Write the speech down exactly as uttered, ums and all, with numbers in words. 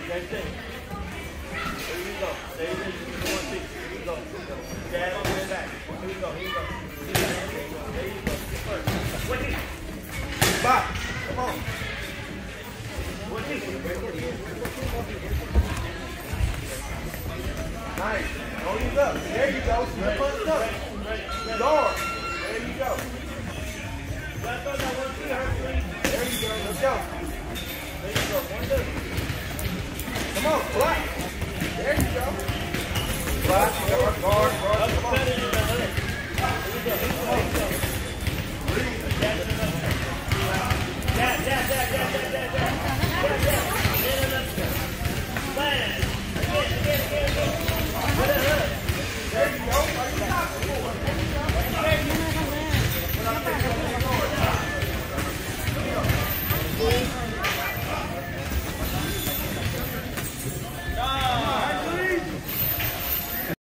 Same thing. Here you go. Stay there. You can do one piece. Here you go. Jab on the way back. Here you go. Here you go. There you go. There you go. First. One piece. Bye. Come on. One piece. Nice. Hold it up. There you go. Slip up. Guard. There you go. There you go. Let's go. There you go. One, two. Come on, fly. There you go. Fly. Guard, guard, guard. Come on. Here we go.